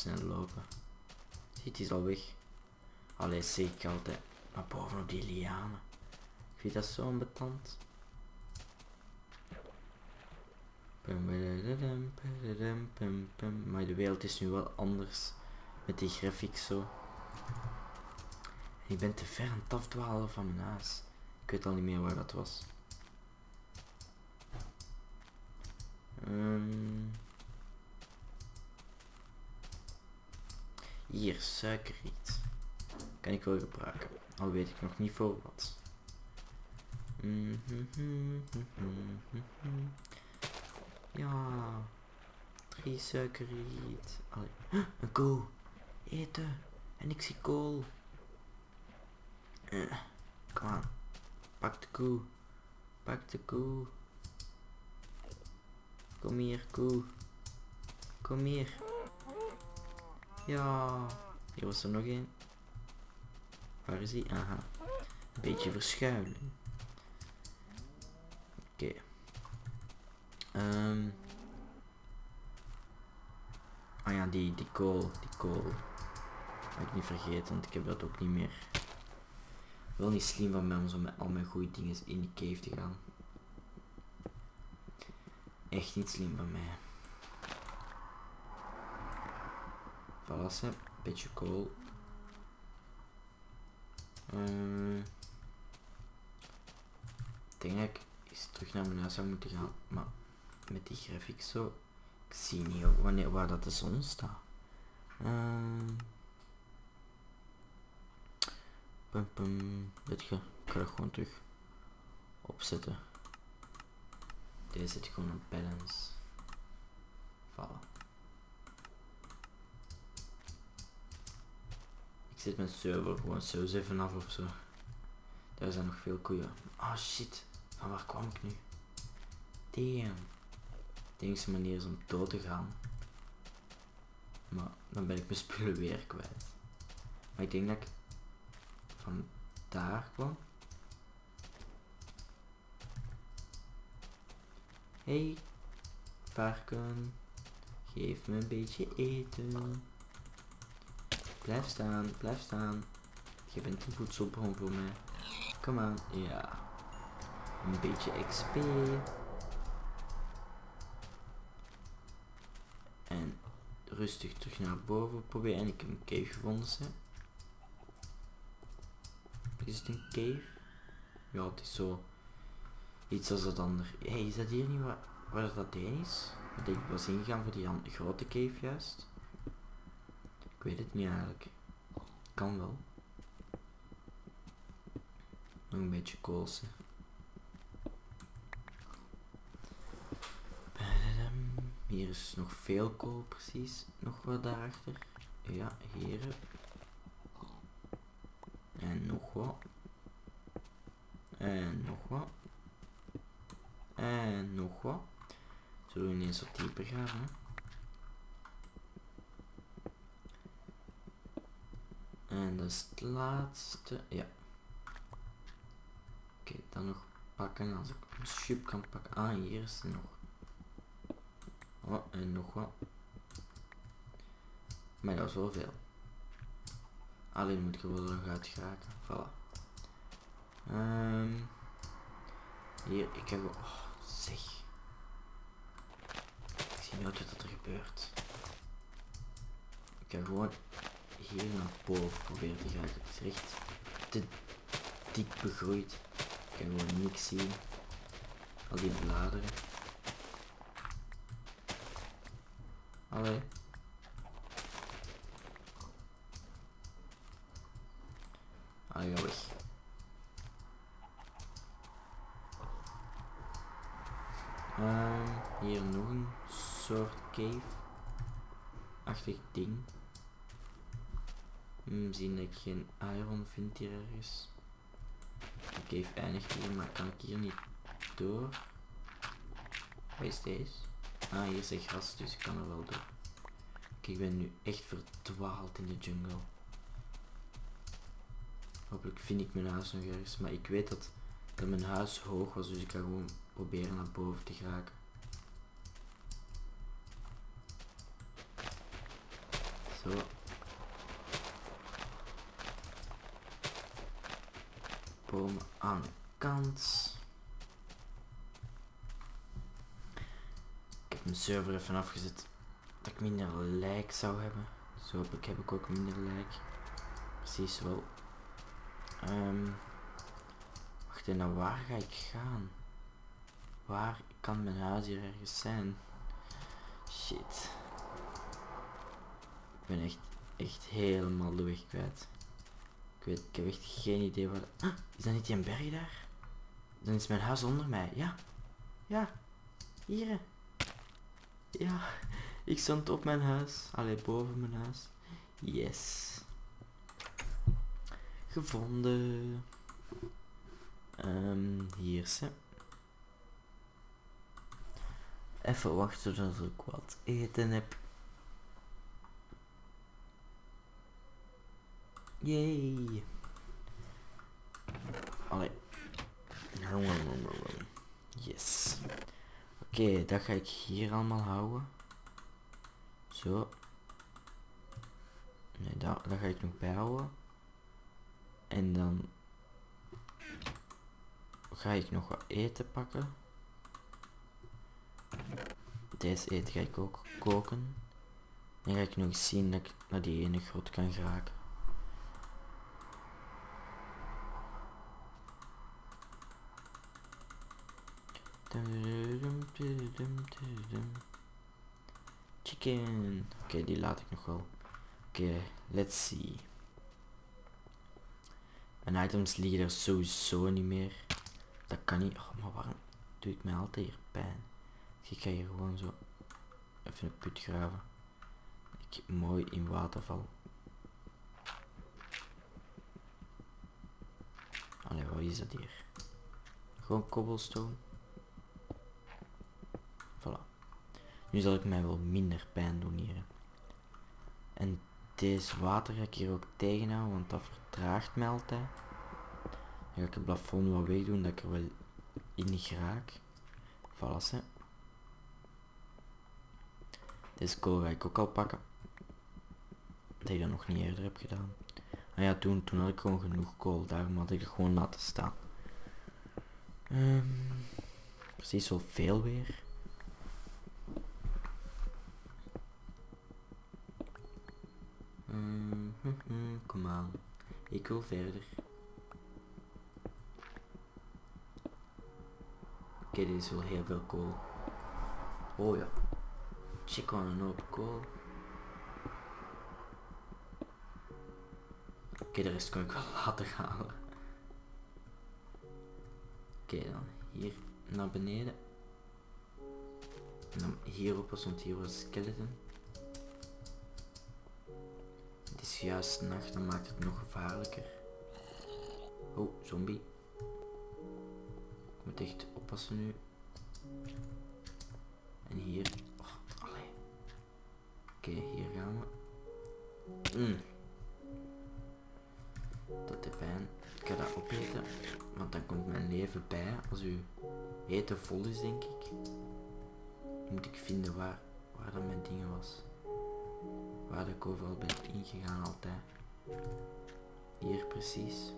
snel lopen. Ziet, hij is al weg. Allee, zeg ik altijd. Maar bovenop die lianen. Ik vind dat zo ambetant. Maar de wereld is nu wel anders. Met die graphics zo. En ik ben te ver aan het afdwalen van mijn huis. Ik weet al niet meer waar dat was. Hier, suikerriet. Kan ik wel gebruiken. Al weet ik nog niet voor wat. Ja. 3 suikerriet. Allee. Een kool. Eten. En ik zie kool. Kom aan. Pak de koe. Pak de koe. Kom hier, koe. Kom hier. Ja. Hier was er nog één. Waar is hij? Aha. Een beetje verschuilen. Oké. Ah ja, die kool. Die kool. Mag ik niet vergeten, want ik heb dat ook niet meer. Wel niet slim van mij om zo met al mijn goede dingen in die cave te gaan. Echt niet slim van mij. Voilà, een beetje kool. Ik denk dat ik eens terug naar mijn huis zou moeten gaan, maar met die graphics zo, ik zie niet wanneer waar dat de zon staat. Weet je, ik ga dat gewoon terug opzetten. Deze zit gewoon op balance. Voilà. Ik zit mijn server gewoon zo 7 af of zo. Daar zijn nog veel koeien. Ah shit, van waar kwam ik nu? Damn. De enige manier is om dood te gaan. Maar dan ben ik mijn spullen weer kwijt. Maar ik denk dat ik van daar kwam. Hey, varken. Geef me een beetje eten. Blijf staan, blijf staan. Je bent een voedselbron voor mij. Kom aan, ja. Een beetje XP. En rustig terug naar boven proberen. En ik heb een cave gevonden. Hè. Is het een cave? Ja, het is zo. Iets als dat ander. Hey, is dat hier niet waar dat heen is? Want ik was ingegaan voor die grote cave juist. Ik weet het niet eigenlijk. Kan wel. Nog een beetje koolse. Hier is nog veel kool precies. Nog wat daarachter. Ja, hier. En nog wat. En nog wat. En nog wat. Zullen we ineens wat dieper gaan, hè? En dat is het laatste. Ja. Oké, dan nog pakken. Als ik een schip kan pakken. Ah, hier is er nog. Oh, en nog wat. Maar dat is wel veel. Alleen moet ik er wel nog uit geraken. Voilà. Hier, ik heb gewoon. Oh, zeg. Ik zie nooit wat er gebeurt. Ik ga gewoon hier naar boven proberen te gaan. Het is echt te dik begroeid. Ik kan gewoon niks zien. Al die bladeren. Allee. Allee, ga weg. Hier nog een soort cave-achtig ding. Zien dat ik geen iron vind hier ergens. De cave eindigt hier, maar kan ik hier niet door? Waar is deze? Ah, hier is gras, dus ik kan er wel door. Kijk, ik ben nu echt verdwaald in de jungle. Hopelijk vind ik mijn huis nog ergens, maar ik weet dat mijn huis hoog was, dus ik ga gewoon proberen naar boven te geraken. Zo. Zo. Bomen aan de kant. Ik heb mijn server even afgezet dat ik minder lijk zou hebben. Zo heb ik ook minder lijk. Precies wel. Wacht, en naar waar ga ik gaan? Waar kan mijn huis hier ergens zijn? Shit. Ik ben echt helemaal de weg kwijt. Ik heb echt geen idee waar... Ah, is dat niet die berg daar? Dan is mijn huis onder mij. Ja. Ja. Hier. Ja. Ik stond op mijn huis. Allee, boven mijn huis. Yes. Gevonden. Hier ze. Even wachten tot ik wat eten heb. Yay. Allee. Yes. Oké, dat ga ik hier allemaal houden. Zo. Nee, dat ga ik nog bijhouden. En dan ga ik nog wat eten pakken. Deze eten ga ik ook koken. Dan ga ik nog eens zien dat ik naar die ene grot kan geraken. Chicken. Oké, die laat ik nog wel. Oké, let's see. Mijn items liggen er sowieso niet meer. Dat kan niet. Oh, maar waarom doe ik mij altijd hier pijn? Ik ga hier gewoon zo even een put graven. Ik mooi in water val. Allee, wat is dat hier? Gewoon cobblestone. Voilà. Nu zal ik mij wel minder pijn doen hier. En deze water ga ik hier ook tegenhouden, want dat vertraagt mij altijd. Dan ga ik het plafond wat wegdoen, dat ik er wel in geraak. Voilà, hè. Deze kool ga ik ook al pakken. Dat ik dat nog niet eerder heb gedaan. Ah ja, toen had ik gewoon genoeg kool, daarom had ik het gewoon laten staan. Precies wel veel weer. Kom aan. Ik wil verder. Oké, dit is wel heel veel kool. Oh ja. Check on een hoop kool. Oké, de rest kan ik wel laten halen. Oké, dan hier naar beneden. En dan hierop, want hier was een skeleton. Het is juist nacht, dan maakt het nog gevaarlijker. Oh, zombie. Ik moet echt oppassen nu. En hier. Oh, allee. Oké, hier gaan we. Dat is pijn. Ik ga dat opeten, want dan komt mijn leven bij. Als uw eten vol is, denk ik. Moet ik vinden waar dat mijn dingen was. Waar ik overal ben ingegaan altijd. Hier precies.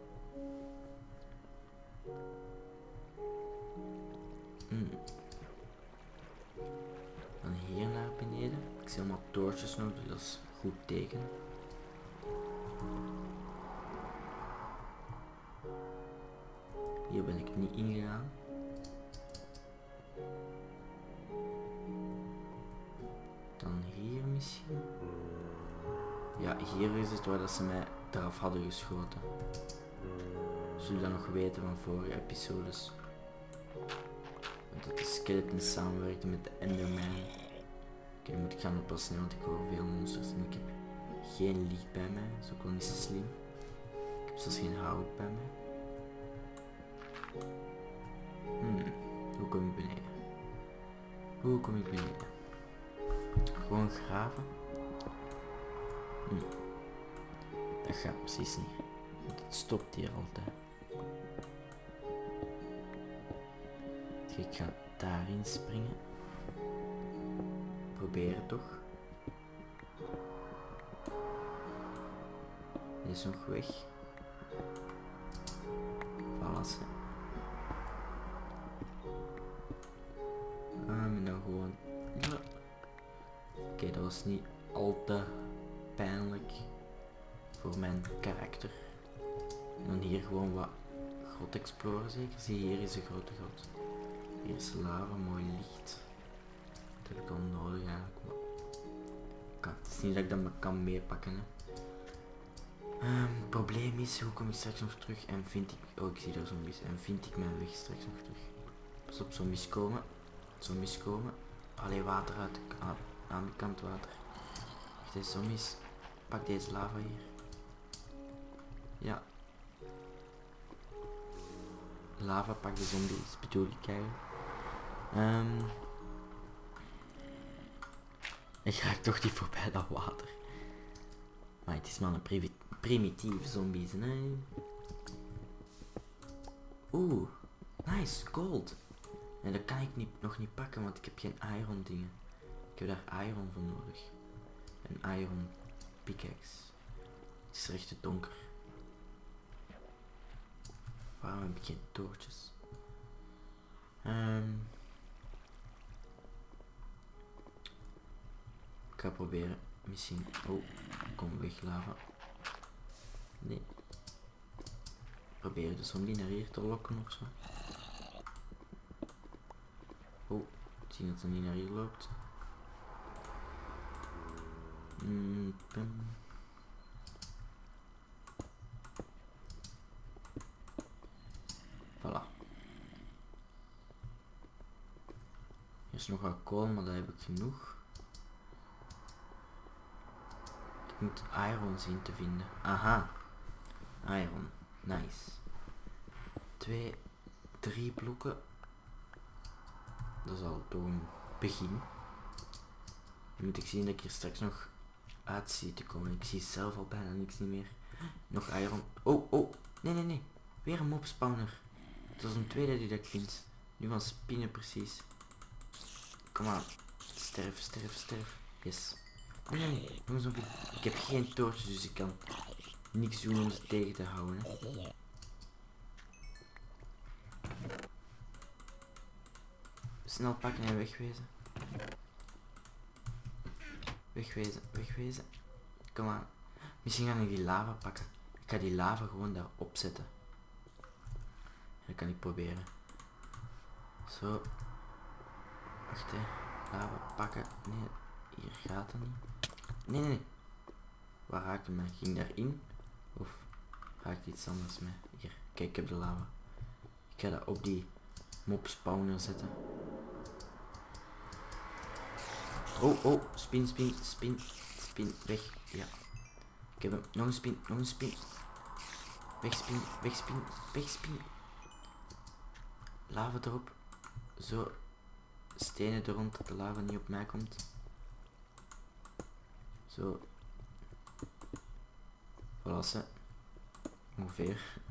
Dan hier naar beneden. Ik zie allemaal toortjes nog, dus dat is een goed teken. Hier ben ik niet ingegaan. Dan hier misschien. Ja, hier is het waar dat ze mij eraf hadden geschoten. Zullen dat nog weten van vorige episodes. Dat de skeleton samenwerkte met de Enderman. Oké, dan moet ik gaan oppassen, want ik hoor veel monsters en ik heb geen licht bij mij. Dat is ook wel niet zo slim. Ik heb zelfs geen hout bij mij. Hoe kom ik beneden? Hoe kom ik beneden? Gewoon graven? Dat gaat precies niet. Want het stopt hier altijd. Ik ga daarin springen. Probeer het toch. is nog weg. Voilà. En dan gewoon... Ja. Oké, dat was niet al te pijnlijk voor mijn karakter. En dan hier gewoon wat grot exploren zeker. Zie, hier is een grote grot. Hier is lava, mooi licht. Dat heb ik al nodig eigenlijk. Maar... het is niet dat ik dat kan meepakken. Hè. Het probleem is, hoe kom ik straks nog terug en vind ik... Oh, ik zie daar zombies. En vind ik mijn weg straks nog terug. Pas op, zombies komen. Zombies komen. Allee, water uit de, aan de kant water. Wacht eens, zombies. Pak deze lava hier. Ja. Lava, pak de zombies, bedoel ik eigenlijk. Ik raak toch niet voorbij dat water. Maar het is maar een primitief zombies, hè. Oeh, nice, gold. En dat kan ik nog niet pakken, want ik heb geen iron dingen. Ik heb daar iron voor nodig. Een iron pickaxe. Het is echt te donker. Waarom heb ik geen toortjes? Ik ga proberen. Misschien... Oh, kom weg lava. Nee. Probeer de zombie naar hier te lokken ofzo. Oh, ik zie dat hij niet naar hier loopt. Voilà. Hier is nog wat kool, maar dat heb ik genoeg. Ik moet iron zien te vinden. Aha. Iron. Nice. 2, 3 blokken. Dat is al toch een begin. Nu moet ik zien dat ik hier straks nog uit zie te komen. Ik zie zelf al bijna niks niet meer. Nog iron. Oh, oh. Nee, nee, nee. Weer een mob spawner. Dat is een tweede die dat ik vind. Nu van spinnen precies. Kom aan. Sterf, sterf, sterf. Yes. Nee, nee, nee. Jongens, ik heb geen toortjes, dus ik kan niks doen om ze tegen te houden. Hè. Snel pakken en wegwezen. Wegwezen, wegwezen. Kom aan. Misschien ga ik die lava pakken. Ik ga die lava gewoon daarop zetten. Dat kan ik proberen. Zo. Wacht hè. Lava pakken. Nee, hier gaat het niet. Nee, nee, nee. Waar raakte mij? Ging daarin? Of raakte iets anders mee? Hier, kijk, ik heb de lava. Ik ga dat op die mob spawner zetten. Oh, oh, spin, spin, spin, spin, weg. Ja. Ik heb hem. Nog een spin, nog een spin. Wegspin, wegspin, wegspin. Lava erop. Zo. Stenen er rond dat de lava niet op mij komt. Zo. Voilà, ongeveer.